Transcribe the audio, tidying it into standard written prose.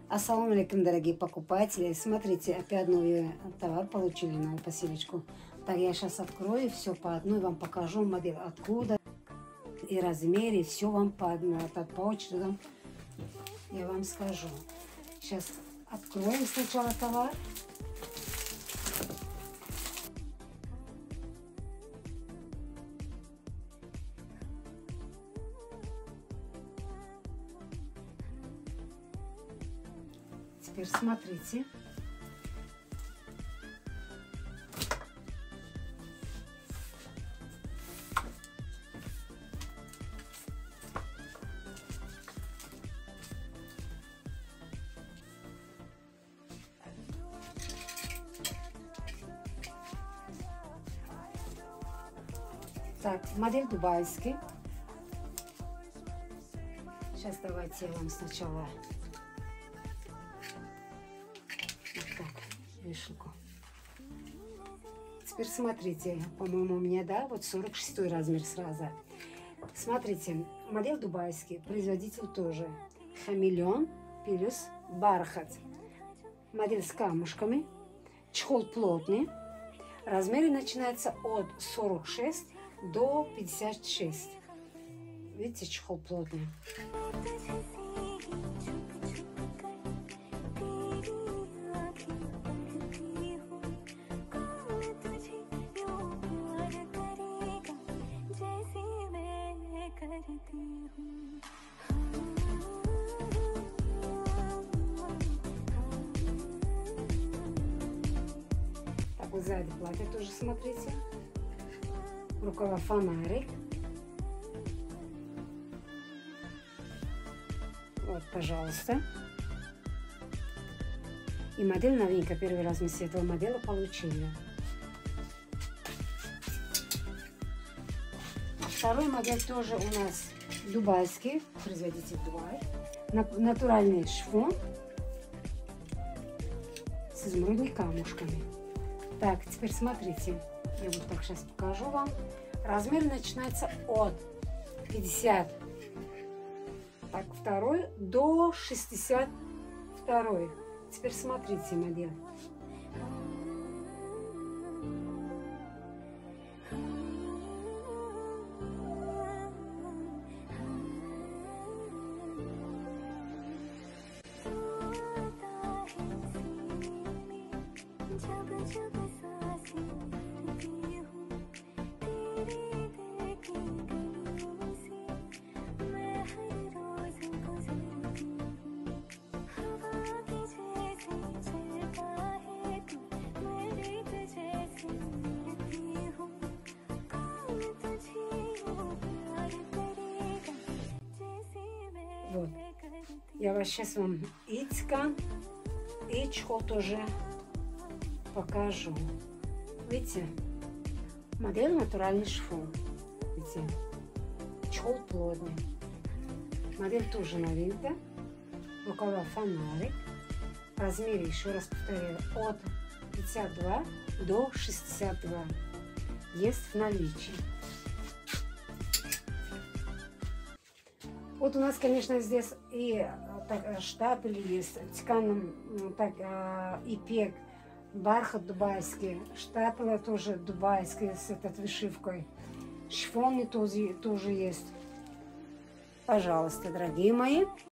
Ассаламу алейкум, дорогие покупатели. Смотрите, опять новый товар получили, новую посылочку. Так, я сейчас открою все по одной, вам покажу модель, откуда и размер, и все вам по очереди я вам скажу. Сейчас откроем сначала товар. Теперь смотрите. Так, модель дубайский. Сейчас давайте я вам сначала вот так вешалку. Теперь смотрите, по-моему, у меня, да, вот 46 размер сразу. Смотрите, модель дубайский, производитель тоже. Хамелеон плюс бархат. Модель с камушками, чехол плотный. Размеры начинаются от 46 до 56. Видите, чехол плотный. Так вот сзади платье тоже смотрите. Рукава фонарик. Вот, пожалуйста. И модель новинка. Первый раз мы с этого модели получили. Второй модель тоже у нас дубайский. Производитель Дубай. Натуральный шифон с изумрудными камушками. Так, теперь смотрите. Я вот так сейчас покажу вам. Размер начинается от 50, так, второй до 62. Теперь смотрите модель. Вот. Я вас сейчас вам и ткань, и чехол тоже покажу. Видите? Модель натуральный шифон. Видите? Чехол плотный. Модель тоже новинка. Рукава фонарик. Размеры, еще раз повторяю, от 52 до 62. Есть в наличии. Вот у нас, конечно, здесь и так, штапель есть, ткань, так, ипек, бархат дубайский, штапель тоже дубайский с этой вышивкой, шифоны тоже есть. Пожалуйста, дорогие мои.